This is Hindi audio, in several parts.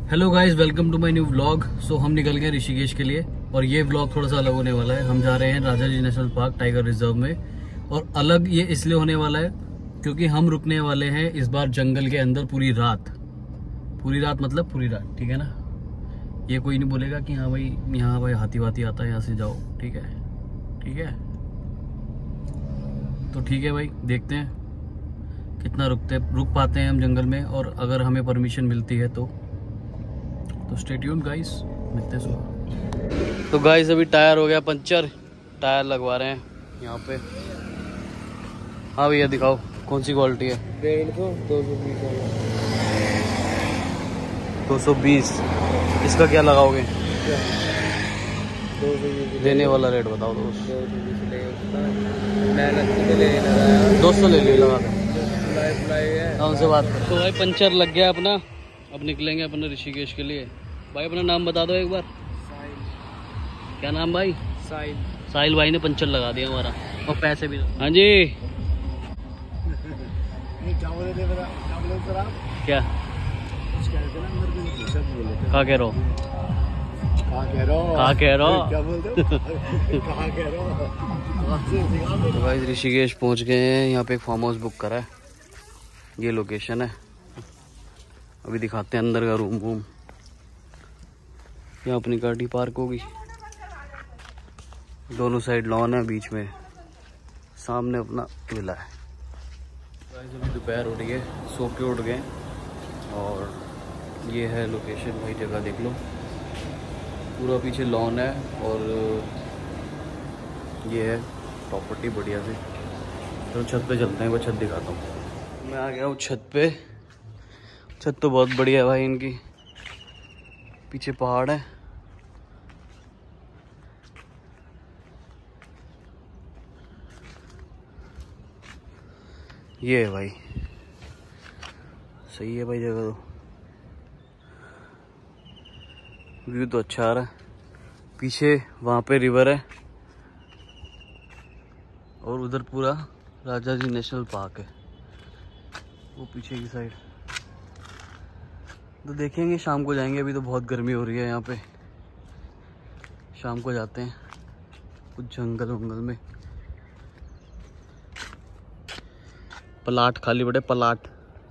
Hello guys, welcome to my new vlog. So हम निकल गए ऋषिकेश के लिए और ये व्लॉग थोड़ा सा अलग होने वाला है। हम जा रहे हैं Rajaji national park tiger reserve में। और अलग ये इसलिए होने वाला है क्योंकि हम रुकने वाले हैं इस बार जंगल के अंदर पूरी रात मतलब पूरी रात, ठीक है ना। ये कोई नहीं बोलेगा कि हाँ भाई यहाँ भाई हाथी वाथी आता है, यहाँ से जाओ, ठीक है ठीक है। तो ठीक है भाई, देखते हैं कितना रुक पाते हैं हम जंगल में, और अगर हमें परमिशन मिलती है तो स्टे ट्यून्ड गाइस, मिलते हैं सुबह। तो गाइस अभी टायर हो गया पंचर, टायर लगवा रहे हैं यहाँ पे। हाँ भैया दिखाओ कौन सी क्वालिटी है। 220। इसका क्या लगाओगे? देने वाला रेट बताओ। 200 ले ली, लगा दो उनसे बात करो। तो भाई पंचर लग गया अपना, अब निकलेंगे अपने ऋषिकेश के लिए। भाई अपना नाम बता दो एक बार। क्या नाम भाई? साहिल भाई ने पंचर लगा दिया हमारा, और पैसे भी। हाँ जी क्या कह रहे हो? तो भाई ऋषिकेश पहुंच गए हैं। यहाँ पे एक फार्म हाउस बुक करा है, ये लोकेशन है। अभी दिखाते हैं अंदर का रूम वूम। यहाँ अपनी गाड़ी पार्क होगी, दोनों साइड लॉन है, बीच में सामने अपना विला है। अभी दोपहर हो रही है, सो के उठ गए और ये है लोकेशन। भाई जगह देख लो, पूरा पीछे लॉन है और ये है प्रॉपर्टी बढ़िया से। तो छत पे चलते हैं, वो छत दिखाता हूँ। मैं आ गया हूँ छत पे। छत तो बहुत बढ़िया है भाई इनकी, पीछे पहाड़ है। ये है भाई, सही है भाई जगह। तो व्यू तो अच्छा आ रहा है। पीछे वहाँ पे रिवर है और उधर पूरा राजा जी नेशनल पार्क है, वो पीछे की साइड। तो देखेंगे, शाम को जाएंगे। अभी तो बहुत गर्मी हो रही है यहाँ पे, शाम को जाते हैं कुछ जंगल वंगल में। पलाट खाली बड़े पलाट।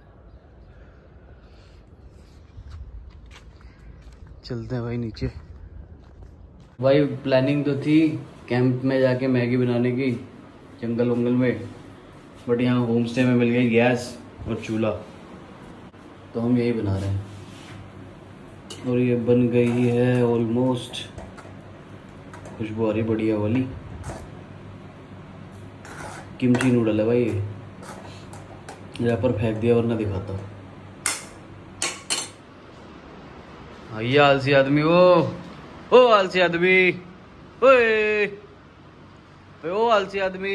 चलते हैं भाई नीचे। भाई प्लानिंग तो थी कैंप में जाके मैगी बनाने की जंगल वंगल में, बट यहाँ होम स्टे में मिल गई गैस और चूल्हा, तो हम यही बना रहे हैं। और ये बन गई है ऑलमोस्ट, खुशबू आ रही बढ़िया वाली। किमची नूडल है भाई ये, रैपर फेंक दिया वरना दिखाता। ये आलसी आदमी, ओ आलसी आदमी, ओए ओ आलसी आदमी।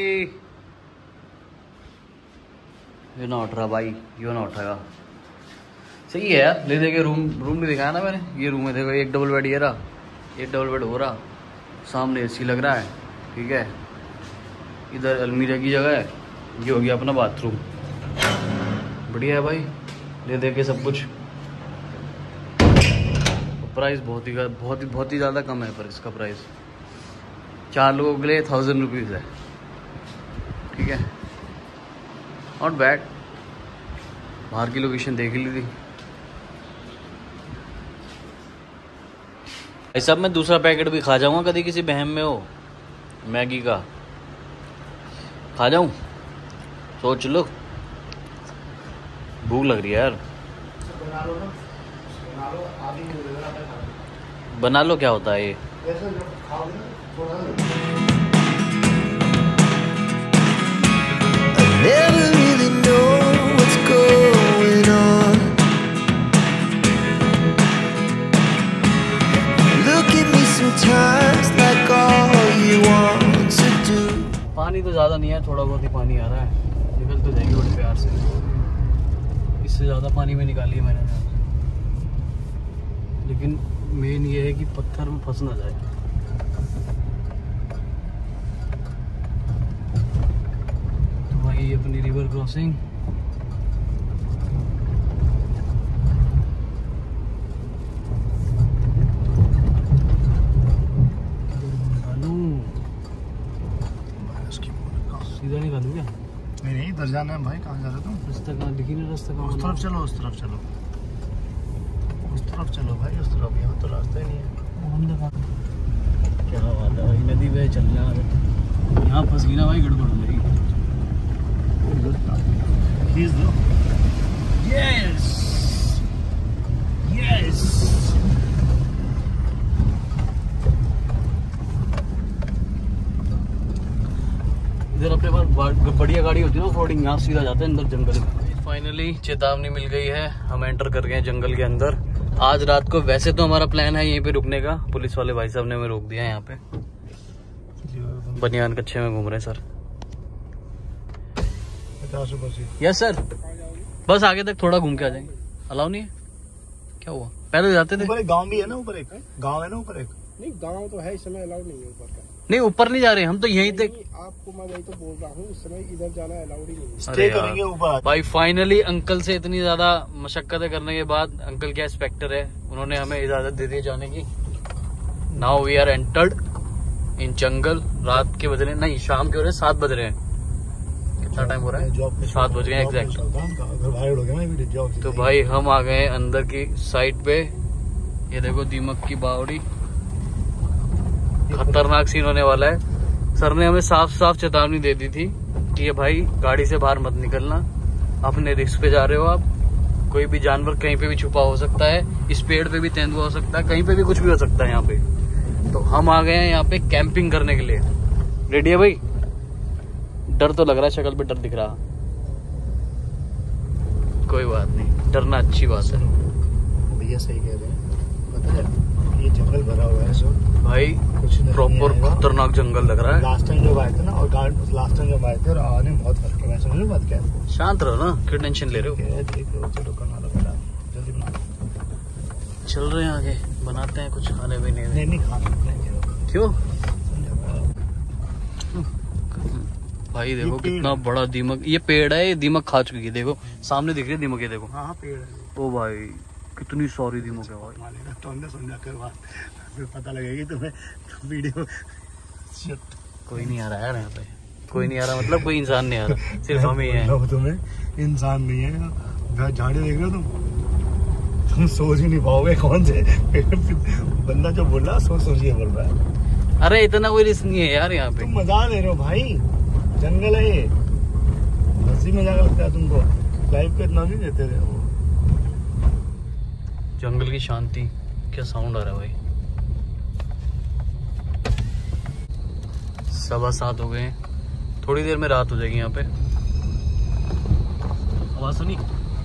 ये ना उठ रहा भाई, यो ना उठेगा। सही है यार, ले देके रूम भी दिखाया ना मैंने। ये रूम है, देखो एक डबल बेड ये रहा, एक डबल बेड हो रहा, सामने एसी लग रहा है, ठीक है। इधर अलमीरा की जगह है, ये हो गया अपना बाथरूम। बढ़िया है भाई, ले दे के सब कुछ। प्राइस बहुत ही ज़्यादा कम है, पर इसका प्राइस 4 लोगों के लिए 1000 रुपीज़ है, ठीक है। Not bad. बाहर की लोकेशन देख ली थी। ऐसा मैं दूसरा पैकेट भी खा जाऊंगा कभी किसी बहम में हो मैगी का, खा जाऊं। सोच लो, भूख लग रही है यार। बना लो, क्या होता है ये? पानी तो ज़्यादा नहीं है, थोड़ा बहुत ही पानी आ रहा है, निकल तो जाएगी बड़े प्यार से। इससे ज़्यादा पानी में निकाली है मैंने, लेकिन मेन ये है कि पत्थर में फंस ना जाए। तो भाई अपनी रिवर क्रॉसिंग किधर जाना है भाई? कहाँ जा रहे हो तुम? रास्ता कहाँ दिखी नहीं, रास्ता कहाँ? उस तरफ चलो, उस तरफ चलो, उस तरफ चलो भाई, उस तरफ। यहाँ तो रास्ता ही नहीं है। हम देखा क्या बात है भाई, नदी पे चल रहा है। यहाँ फंस गई ना भाई, गड़बड़ हो जाएगी। खींच दो। Yes yes. इधर अपने पास बढ़िया गाड़ी होती है ना ऑफ-रोडिंग, यहाँ सीधा जाते हैं अंदर जंगल में। फाइनली चेतावनी मिल गई है, हम एंटर कर गए हैं जंगल के अंदर। आज रात को वैसे तो हमारा प्लान है यहीं पे रुकने का, पुलिस वाले भाई साहब ने हमें रोक दिया है यहाँ पे। बनियान कच्छे में घूम रहे हैं सर। 50 रुपये। यस सर, बस आगे तक थोड़ा घूम के आ जाएंगे। अलाउ नहीं है? क्या हुआ? पहले जाते थे। ऊपर एक गांव भी है ना, ऊपर एक गांव है ना, ऊपर एक। नहीं गांव तो है, इस समय अलाउड नहीं है ऊपर का। नहीं ऊपर नहीं जा रहे हम तो यहीं तक। आपको मैं वही तो बोल रहा हूँ, इस समय इधर जाना अलाउड ही नहीं है। स्टे करेंगे ऊपर। भाई फाइनली अंकल से इतनी ज्यादा मशक्कतें करने के बाद, अंकल क्या इंस्पेक्टर है, उन्होंने हमें इजाजत दे दी जाने की। Now we are entered in jungle. रात के बज रहे नहीं, शाम के हो रहे 7 बज रहे हैं। कितना टाइम हो रहा है? 7 बज गए एग्जैक्ट। तो भाई हम आ गए अंदर की साइड पे। ये देखो दीमक की बावड़ी, खतरनाक सीन होने वाला है। सर ने हमें साफ साफ चेतावनी दे दी थी कि ये भाई गाड़ी से बाहर मत निकलना, अपने रिस्क पे जा रहे हो आप, कोई भी जानवर कहीं पे भी छुपा हो सकता है, इस पेड़ पे भी तेंदुआ हो सकता है, कहीं पे भी कुछ भी हो सकता है यहाँ पे। तो हम आ गए हैं यहाँ पे कैंपिंग करने के लिए। रेडी है भाई? डर तो लग रहा है, शक्ल पे डर दिख रहा। कोई बात नहीं, डरना अच्छी बात है। भैया सही कह रहे हैं, पता है ये जंगल भरा हुआ है सो भाई कुछ प्रॉपर खतरनाक जंगल लग रहा है। लास्ट टाइम जब आए थे ना, और लास्ट टाइम जब आए थे और आने में बहुत फर्क है। समझ बात क्या है? शांत रहो ना, क्यों टेंशन ले रहे हो? देख लो, चलो बना लो बेटा, जल्दी बना लो। चल रहे हैं आगे, बनाते हैं कुछ खाने पीने में। नहीं खाना क्यों भाई? देखो कितना बड़ा दीमक, ये पेड़ है, ये दीमक खा चुकी है। देखो सामने दिख रही है दीमक, ये देखो। हाँ पेड़ है। ओ भाई कितनी सॉरी दीमक है भाई। फिर पता लगेगी तुम्हें वीडियो। कोई नहीं आ रहा है यार यहाँ पे, कोई नहीं आ रहा मतलब कोई इंसान नहीं आ रहा, सिर्फ हम ही हैं। तुम्हें इंसान नहीं है, झाड़ी देख रहे हो तुम सोच ही नहीं पाओगे कौन से बंदा जो बोल रहा सोचिए बोल रहा है। अरे इतना कोई रिस्क नहीं है यार यहाँ पे। तुम मजा ले रहे हो भाई, जंगल है ये, हंसी मजाक लगता है तुमको, लाइफ को इतना नहीं देते थे वो। जंगल की शांति, क्या साउंड आ रहा है भाई। 7:15 हो गए, थोड़ी देर में रात हो जाएगी यहाँ पे। आवाज सुनी?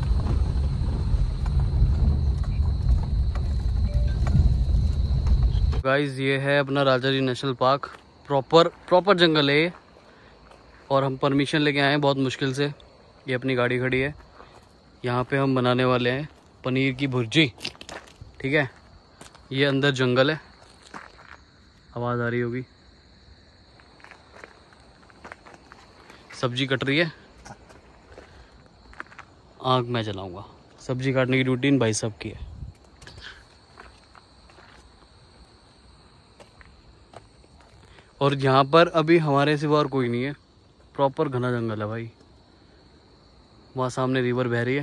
गाइस ये है अपना Rajaji national park, proper जंगल है ये, और हम परमिशन लेके आए हैं बहुत मुश्किल से। ये अपनी गाड़ी खड़ी है, यहाँ पे हम बनाने वाले हैं पनीर की भुर्जी, ठीक है। ये अंदर जंगल है, आवाज़ आ रही होगी, सब्जी कट रही है, आग मैं जलाऊंगा। सब्जी काटने की रूटीन भाई साहब की है। और यहाँ पर अभी हमारे सिवा और कोई नहीं है, प्रॉपर घना जंगल है भाई। वहाँ सामने रिवर बह रही है,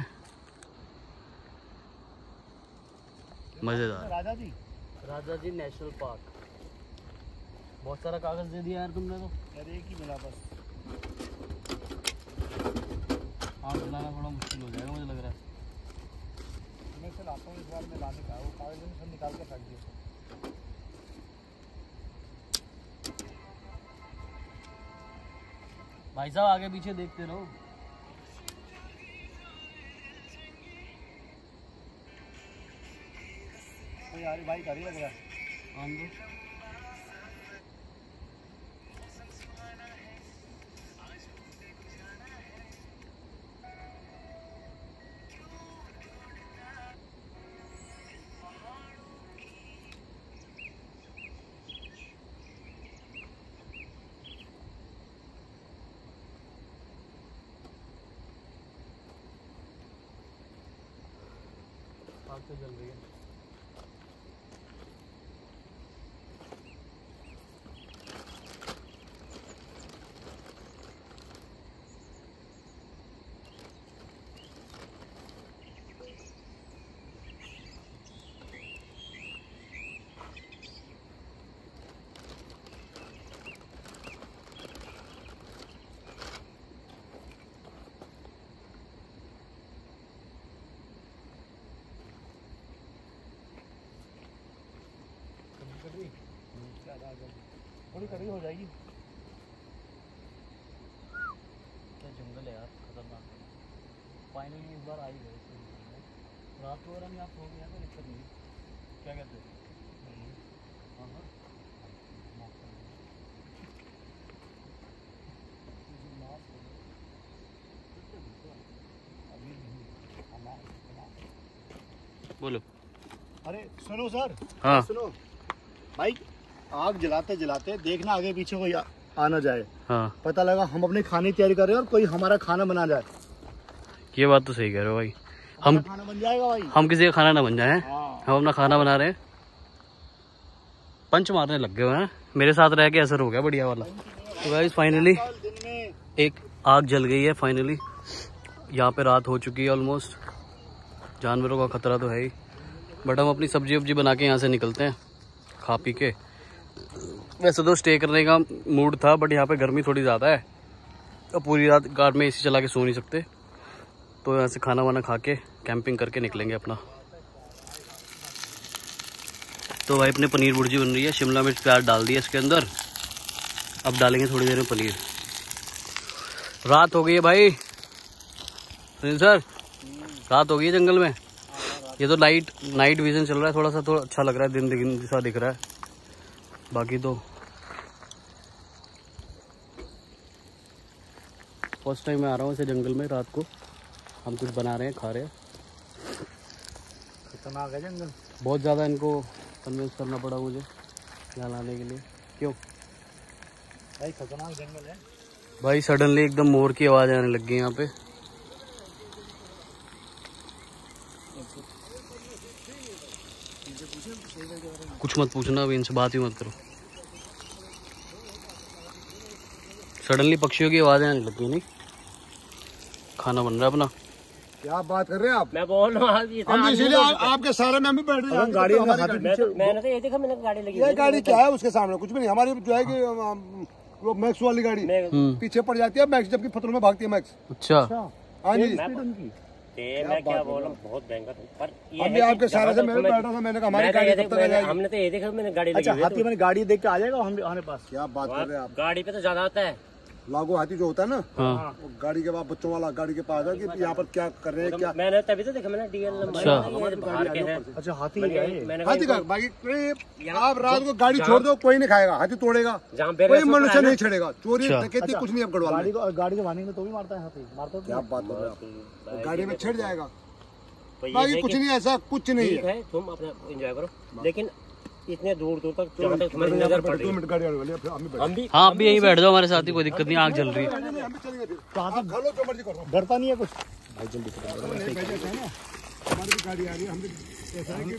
मजेदार। Rajaji national park. बहुत सारा कागज दे दिया यार तुमने तो। अरे एक ही मिला बस। आग जलाना थोड़ा मुश्किल हो जाएगा मुझे लग रहा है। मैं से लाता हूँ इस बार में लाने का, वो कागज में सब निकाल के फेंक दिया। भाई साहब आगे पीछे देखते रहो। यार भाई गाड़ी लग रहा है। आग तो जल रही है। थोड़ी कड़ी हो जाएगी। क्या जंगल है यार, खतरनाक। फाइनली इस बार आ ही गए। रात को अगर हम यहाँ सो गया तो दिक्कत नहीं, क्या कहते हो? हाँ हाँ बोलो। अरे सुनो सर। हाँ सुनो भाई, आग जलाते जलाते देखना आगे पीछे कोई आ ना जाए। हाँ पता लगा हम अपने खाने की तैयारी कर रहे हैं और कोई हमारा खाना बना जाए। ये बात तो सही कह रहे हो भाई। हम खाना बन जाएगा भाई। हम किसी का खाना ना बन जाए। हाँ। हम अपना खाना बना रहे हैं। पंच मारने लग गए हैं, मेरे साथ रह के असर हो गया बढ़िया वाला। तो गाइस फाइनली एक आग जल गई है। फाइनली यहाँ पे रात हो चुकी है ऑलमोस्ट। जानवरों का खतरा तो है ही, बट हम अपनी सब्जी वब्जी बना के यहाँ से निकलते हैं खा पी के। वैसे तो स्टे करने का मूड था, बट यहाँ पे गर्मी थोड़ी ज़्यादा है तो पूरी रात कार में एसी चला के सो नहीं सकते, तो यहाँ से खाना वाना खा के कैंपिंग करके निकलेंगे अपना। तो भाई अपने पनीर भुर्जी बन रही है, शिमला मिर्च प्याज डाल दिया इसके अंदर। अब डालेंगे थोड़ी देर में पनीर। रात हो गई है भाई सुनील सर, रात हो गई है जंगल में। ये तो नाइट विजन चल रहा है थोड़ा सा, तो अच्छा लग रहा है, दिन जैसा दिख रहा है। बाकी तो फर्स्ट टाइम मैं आ रहा हूँ ऐसे जंगल में रात को। हम कुछ बना रहे हैं, खा रहे हैं। खतरनाक है जंगल बहुत ज़्यादा, इनको कन्विंस करना पड़ा मुझे यहाँ लाने के लिए। क्यों भाई? खतरनाक जंगल है भाई। सडनली एकदम मोर की आवाज़ आने लग गई यहाँ पे। कुछ मत पूछना, अभी इनसे बात ही मत करो। सडनली पक्षियों की आवाज़ें आने लग गई। नहीं, खाना बन रहा है अपना। क्या बात कर रहे हैं आप? मैं बोल रहा हूँ हम इसीलिए आपके सारे में हम भी बैठ रहे हैं। गाड़ी मैंने तो ये देखा, मैंने गाड़ी लगी। ये गाड़ी क्या है उसके सामने? कुछ भी नहीं। हमारी जो है कि वो मैक्स वाली गाड़ी पीछे पड़ जाती है मैक्स, जबकि पत्थरों में भागती है मैक्स। अच्छा हाँ जी। मैं क्या बोल रहा हूँ, बहुत भयंकर। पर अभी आपके सारे से मैं भी बैठा था, मैंने कहा हमारी गाड़ी कब तक आ जाएगी? हमने तो ये देखा, मैंने गाड़ी लगी। अच्छा, हाथी मैंने गाड़ी देख के आ जाएगा हमारे पास? क्या बात कर रहे हैं आप? गाड़ी पे तो ज्यादा आता है। लागू हाथी जो होता है ना, हाँ। वो गाड़ी के बाद बच्चों वाला गाड़ी के पास है कि यहाँ पर क्या कर रहे हैं क्या। मैंने तभी तो देखा, मैंने डीएल नंबर बाहर के हैं। अच्छा, हाथी मैंने हाथी का बाकी आप रात को गाड़ी छोड़ दो, कोई नहीं खाएगा। हाथी तोड़ेगा, कोई मनुष्य नहीं छेड़ेगा। चोरी डकैती कुछ नहीं। अब गढ़वाल गाड़ी को वार्निंग में तो भी मारता है हाथी, मारता है। क्या बात कर रहे हैं आप? गाड़ी में छेड़ जाएगा। बाकी कुछ नहीं, ऐसा कुछ नहीं है। तुम अपना एंजॉय करो, लेकिन इतने दूर दूर तक जहाँ तक तुम्हारी नजर पड़ रही है। हम भी हाँ, आप भी यहीं बैठ जाओ हमारे साथ ही, कोई दिक्कत नहीं। आग जल रही है। डरता नहीं है कुछ भाई। जल्दी हमारी भी गाड़ी आ रही है। हम भी ऐसा है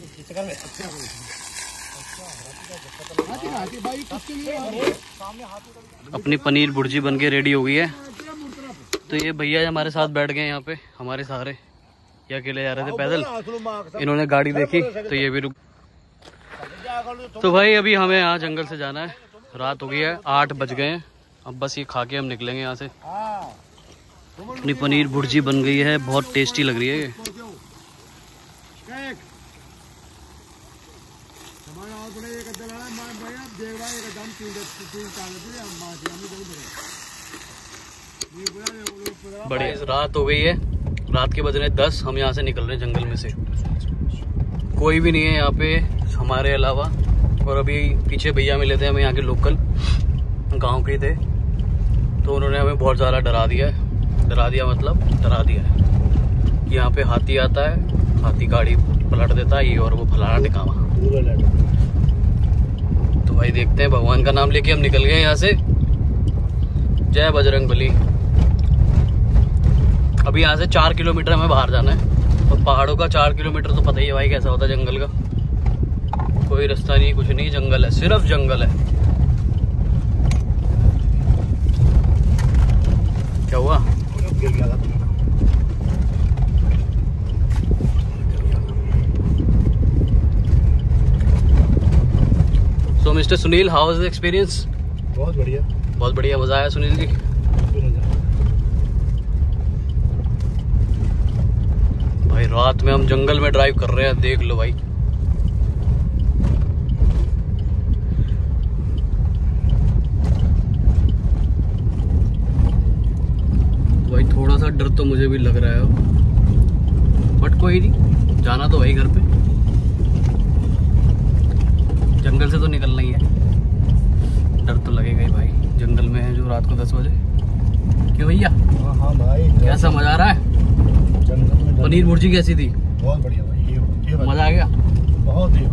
कि अपनी पनीर भुर्जी बन के रेडी हो गई है। तो ये भैया हमारे साथ बैठ गए यहाँ पे, हमारे सहारे। ये अकेले जा रहे थे पैदल, इन्होंने गाड़ी देखी तो ये भी रुक। तो भाई अभी हमें यहाँ जंगल से जाना है। रात हो गई है, 8 बज गए हैं। अब बस ये खा के हम निकलेंगे यहाँ से। अपनी पनीर भुर्जी बन गई है, बहुत टेस्टी लग रही है ये। बढ़िया। रात हो गई है, रात के बज रहे 10। हम यहाँ से निकल रहे हैं जंगल में से। कोई भी नहीं है यहाँ पे हमारे अलावा। और अभी पीछे भैया मिले थे हमें, यहाँ के लोकल गांव के थे। तो उन्होंने हमें बहुत ज़्यादा डरा दिया है। डरा दिया मतलब डरा दिया है। यहाँ पे हाथी आता है, हाथी गाड़ी पलट देता है, ये और वो फलाना टिकावा। तो भाई देखते हैं, भगवान का नाम लेके हम निकल गए यहाँ से। जय बजरंग बली। अभी यहाँ से 4 किलोमीटर हमें बाहर जाना है। और पहाड़ों का 4 किलोमीटर तो पता ही है भाई कैसा होता है जंगल का। कोई रास्ता नहीं, कुछ नहीं, जंगल है, सिर्फ जंगल है। क्या हुआ? So mister Sunil, how was the experience? बहुत बढ़िया, बहुत बढ़िया। मजा आया सुनील जी? भाई रात में हम जंगल में ड्राइव कर रहे हैं, देख लो भाई। भाई थोड़ा सा डर तो मुझे भी लग रहा है, बट कोई नहीं, जाना तो वही घर पे, जंगल से तो निकलना ही है। डर तो लगेगा ही भाई, जंगल में है जो रात को 10 बजे। क्यों भैया? हाँ भाई, कैसा मजा आ रहा है? जंगल में पनीर भुर्जी कैसी थी? बहुत बढ़िया भाई, ये मजा आ गया बहुत ही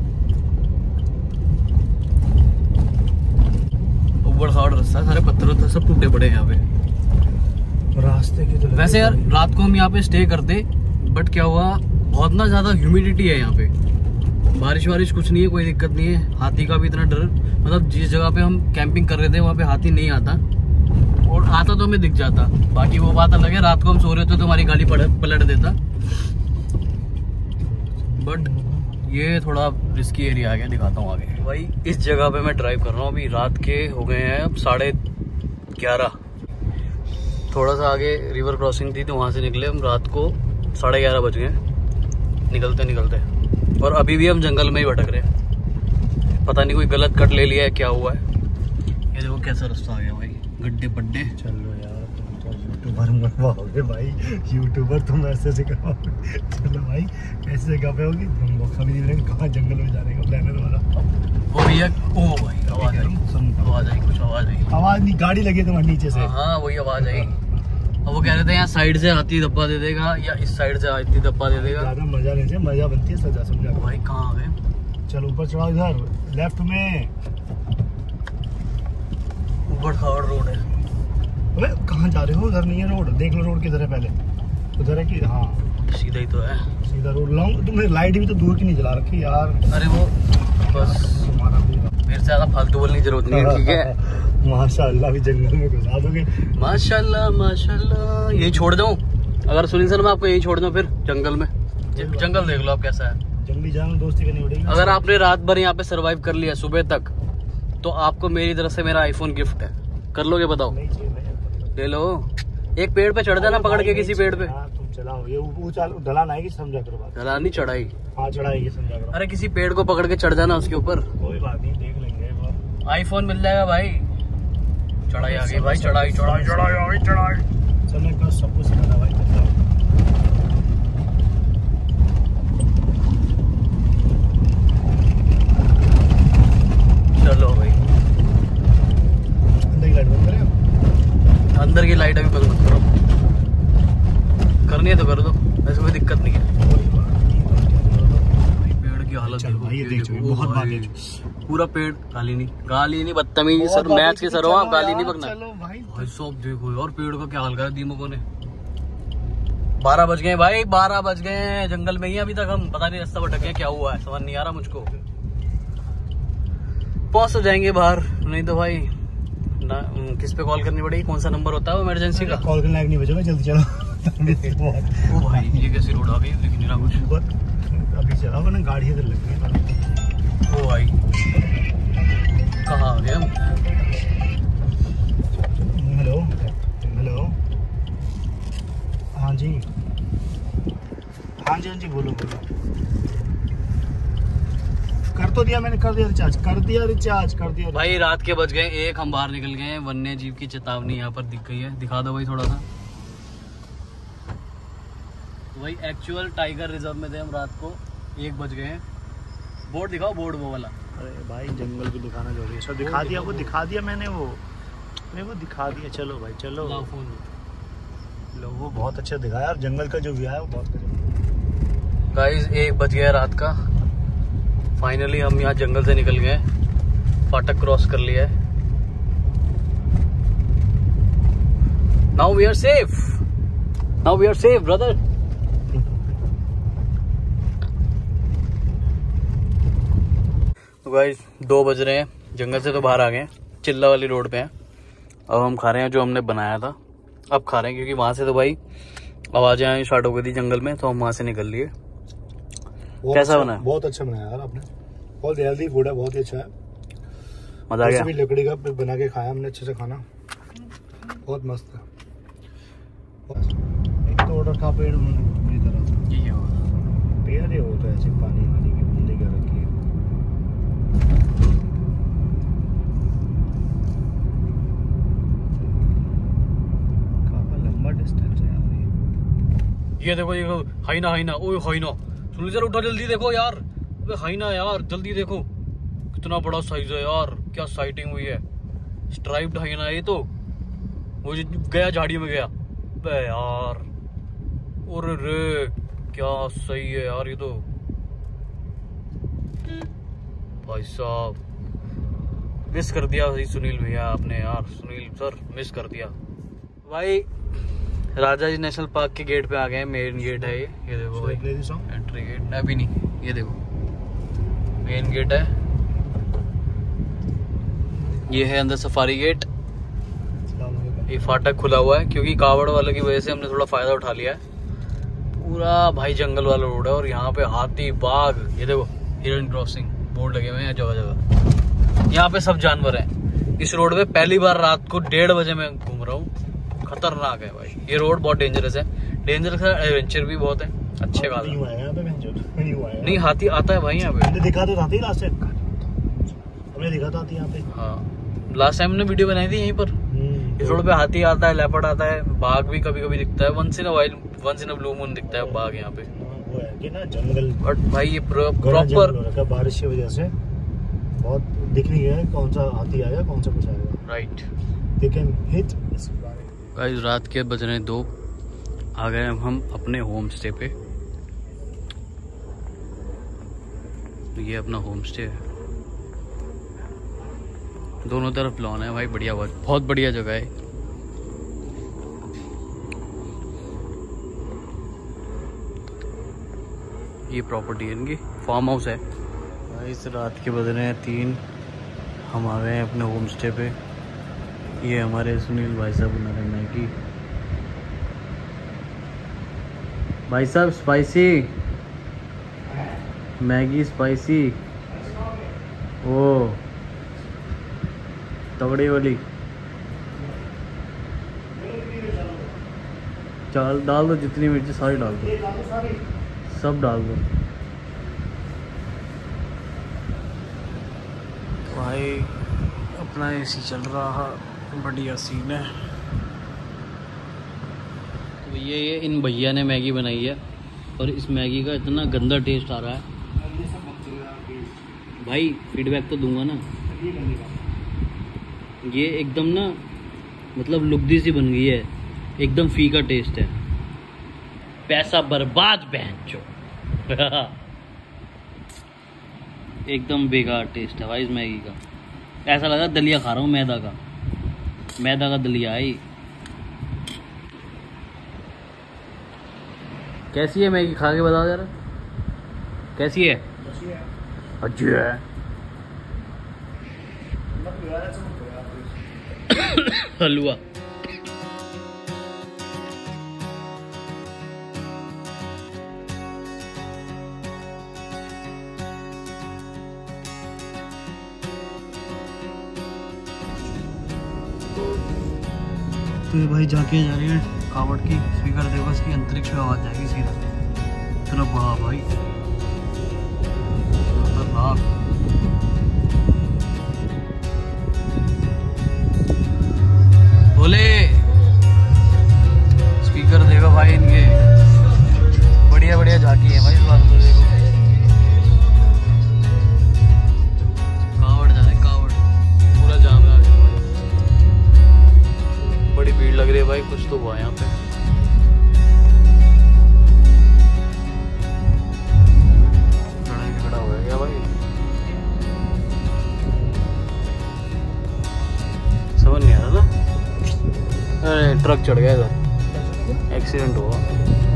ऊबड़ खाबड़ रास्ता, सारे पत्थर सब टूटे पड़े हैं यहाँ पे रास्ते की। तो वैसे यार रात को हम यहाँ पे स्टे करते, बट क्या हुआ, बहुत ना ज्यादा ह्यूमिडिटी है यहाँ पे, बारिश वारिश कुछ नहीं है, कोई दिक्कत नहीं है। हाथी का भी इतना डर, मतलब जिस जगह पे हम कैंपिंग कर रहे थे वहाँ पे हाथी नहीं आता, और आता तो हमें दिख जाता, बाकी वो बात अलग है। रात को हम सो रहे थे तो हमारी गाड़ी पलट देता, बट ये थोड़ा रिस्की एरिया आ गया, दिखाता हूँ आगे। भाई इस जगह पे मैं ड्राइव कर रहा हूँ, अभी रात के हो गए हैं अब 11:30। थोड़ा सा आगे रिवर क्रॉसिंग थी तो वहाँ से निकले हम, रात को 11:30 बज गए निकलते, और अभी भी हम जंगल में ही भटक रहे हैं। पता नहीं कोई गलत कट ले लिया है, क्या हुआ है। ये देखो कैसा रास्ता आ गया भाई, गड्ढे पड्डे। चलो यार, तुम तो यूट्यूबर बनवाओगे भाई, यूट्यूबर तुम ऐसे से करवाओगे। चलो भाई, ऐसे जगह पे होगी, हम मौका भी नहीं देंगे। कहाँ जंगल में जाने का प्लान है तुम्हारा? ओ भैया, ओ भाई आवाज आई, कुछ आवाज आई। आवाज नहीं, गाड़ी लगी तुम्हारे नीचे से। हाँ वही आवाज आई। और वो कह रहे थे यहाँ साइड से हाथी धब्बा दे देगा, या इस साइड से हाथी धब्बा दे देगा। ज्यादा मजा नहीं है, मजा बनती है सजा समझा। भाई कहाँ आ गए? चलो ऊपर चढ़ाओ, इधर लेफ्ट में ऊपर खावड़ रोड है। अबे कहाँ जा रहे हो? उधर नहीं है रोड, देख लो रोड किधर है पहले, उधर है कि? हाँ सीधा ही तो है, सीधा रोड। लॉन्ग तुमने लाइट भी तो दूर की नहीं जला रखी यार। अरे वो बस तुम्हारा मेरे से ज्यादा फालतू बोलने की जरूरत नहीं है, ठीक है? माशाअल्लाह, भी जंगल में घुसा दोगे। माशाअल्लाह माशाअल्लाह। यही छोड़ दूं अगर सुनील सर मैं आपको यही छोड़ दूं फिर जंगल में? जंगल देख लो आप कैसा है। जंगली जानवर दोस्ती करनी पड़ेगी। अगर आपने रात भर यहाँ पे सरवाइव कर लिया सुबह तक, तो आपको मेरी तरफ से मेरा आईफोन गिफ्ट है। कर लोगे बताओ? नहीं चाहिए, ले लो। एक पेड़ पे चढ़ जाना पकड़ के किसी पेड़ पे। तुम चलाओ, ये ढलान आएगी, समझा करो बात। ढलान नहीं, चढ़ाई। हाँ चढ़ाएगी, समझा करो। अरे किसी पेड़ को पकड़ के चढ़ जाना उसके ऊपर। कोई बात नहीं, देख लेंगे। आईफोन मिल जाएगा भाई। चढ़ाई आ गई भाई, चढ़ाई आ गई, चढ़ाई। चलो एक बार सब कुछ सिखाना भाई। चलो भाई, अंदर की लाइट बंद करें? अंदर की लाइट अभी बंद मत करो, करनी है तो कर दो, ऐसे कोई दिक्कत नहीं है। पेड़ की हालत देखो, बहुत बात है। पूरा पेड़। गाली नहीं बदतमीजी सर, मैच के सर हो आप, गाली नहीं बकना। चलो भाई सब देखो और पेड़ का क्या हाल करा दीमकों ने। 12 बज गए भाई, 12 बज गए। जंगल में ही अभी तक हम, पता नहीं रास्ता भटक गए, क्या हुआ है समझ नहीं आ रहा मुझको। पहुंच तो जाएंगे बाहर, नहीं तो भाई किस पे कॉल करनी पड़ेगी? कौन सा नंबर होता है इमरजेंसी का? कॉल करने लायक नहीं बचेगा, जल्दी चलो। ओ भाई ये कैसी रोड आ गई, लेकिन मेरा कुछ अभी चलाओ ना, गाड़ी इधर लग गई। ओ भाई कहाँ आ गए हम? हेलो हेलो, हाँ जी हाँ जी बोलो। कर तो दिया मैंने, कर दिया। भाई रात के बज गए 1, हम बाहर निकल गए हैं। वन्य जीव की चेतावनी यहाँ पर दिख गई है, दिखा दो भाई थोड़ा सा। वही एक्चुअल टाइगर रिजर्व में थे हम, रात को 1 बज गए हैं। बोर्ड दिखाओ, बोर्ड वो वाला। अरे भाई जंगल भी दिखाना जरूरी है, सब दिखा दिया। वो दिखा दिया मैंने, वो दिखा दिया। चलो भाई चलो, लो वो बहुत अच्छा दिखाया, और जंगल का जो व्यू है वो बहुत अच्छा। गाइस 1 बज गया रात का, फाइनली हम यहाँ जंगल से निकल गए, फाटक क्रॉस कर लिया है। Now we are safe brother. तो गाइस 2 बज रहे हैं, जंगल से तो बाहर आ गए, चिल्ला वाली रोड पे हैं। अब हम खा रहे हैं जो हमने बनाया था, अब खा रहे हैं, क्योंकि वहां से तो भाई आवाजें आनी स्टार्ट हो गई थी जंगल में, तो हम वहां से निकल लिए। कैसा बना? बहुत अच्छा बनाया यार आपने, बहुत हेल्दी फूड है, बहुत ही अच्छा है, मजा आ गया। भी लकड़ी का बना के खाया हमने अच्छे से खाना, बहुत मस्त है। एक तो ऑर्डर का पेड़ मेरी तरफ पेड़ ही होता है, ऐसे पानी वाली की बूंदे क्या रखी है। काफी लंबा ये देखो हाइना हाइना, ओए हाइना सुनील सर उठो जल्दी देखो यार, अबे हाइना यार जल्दी देखो कितना बड़ा साइज है यार, क्या साइटिंग हुई है। स्ट्राइप्ड हाइना है ये तो, वो जो गया झाड़ी में गया बे यार, और रे क्या सही है यार ये तो भाई साहब। मिस कर दिया भाई सुनील भैया आपने यार, सुनील सर मिस कर दिया भाई। राजा जी नेशनल पार्क के गेट पे आ गए, मेन गेट है ये देखो भाई, एंट्री गेट अभी नहीं, ये देखो मेन गेट है, ये है अंदर सफारी गेट। ये फाटक खुला हुआ है क्योंकि कावड़ वालों की वजह से हमने थोड़ा फायदा उठा लिया है। पूरा भाई जंगल वाला रोड है और यहाँ पे हाथी बाघ, ये देखो हिरन क्रॉसिंग बोर्ड लगे हुए हैं जगह जगह, यहाँ पे सब जानवर हैं। इस रोड पे पहली बार रात को 1:30 बजे मैं घूम रहा हूँ, खतरनाक है भाई ये रोड, बहुत डेंजरस है, डेंजरस है, एडवेंचर भी बहुत है, अच्छे खासा। नहीं हाथी आता है भाई यहाँ पे, दिखा तो था लास्ट टाइम, हमने देखा था यहाँ पे। हाँ लास्ट टाइम हमने वीडियो बनाई थी यहीं पर। इस रोड पे हाथी आता है, लेपर्ड आता है, बाघ भी कभी कभी दिखता है, once in a blue moon दिखता है बाघ यहाँ पे। वो है कि ना जंगल, बट भाई ये प्रॉपर बारिश की वजह से बहुत दिख नहीं है कौन सा हाथी आएगा कौन सा कुछ आएगा। Right they can hit. Guys रात के बज रहे 2, आ गए हम अपने होम स्टे पे। ये अपना होम स्टे है, दोनों तरफ लॉन है भाई, बढ़िया बहुत बढ़िया जगह है। ये प्रॉपर्टी है इनकी, फार्म हाउस है। इस रात के बज रहे हैं 3, हम आ गए हैं अपने होम स्टे पे। ये हमारे सुनील भाई साहब बना रहे मैगी। भाई साहब स्पाइसी मैगी, स्पाइसी ओ तगड़ी वाली, चाल डाल दो, जितनी मिर्ची सारी डाल दो, सब डाल दो भाई। अपना एसी चल रहा, बढ़िया सीन है। तो ये इन भैया ने मैगी बनाई है और इस मैगी का इतना गंदा टेस्ट आ रहा है भाई, फीडबैक तो दूंगा ना। ये एकदम ना मतलब लुगदी सी बन गई है, एकदम फीका टेस्ट है, पैसा बर्बाद बहनचो एकदम बेकार टेस्ट है भाई इस मैगी का, ऐसा लगा दलिया खा रहा हूँ, मैदा का दलिया है। कैसी है मैगी, खा के बताओ जरा कैसी है? अच्छी है हलवा। तो भाई जाके जा रहे हैं कावड़ की, स्पीकर देखो इसकी अंतरिक्ष में आवाज जाएगी सीधा, इतना बड़ा भाई खतरनाक। बोले स्पीकर देखो भाई इनके, बढ़िया बढ़िया झांकी है भाई इस बार तो। देखो कावड़ जाने, कावड़ पूरा जाम है आगे भाई, बड़ी भीड़ लग रही है भाई, कुछ तो हुआ यहाँ पे। खड़ा हो गया क्या भाई, समझ नहीं आ रहा ना। अरे ट्रक चढ़ गया इधर, एक्सीडेंट हुआ।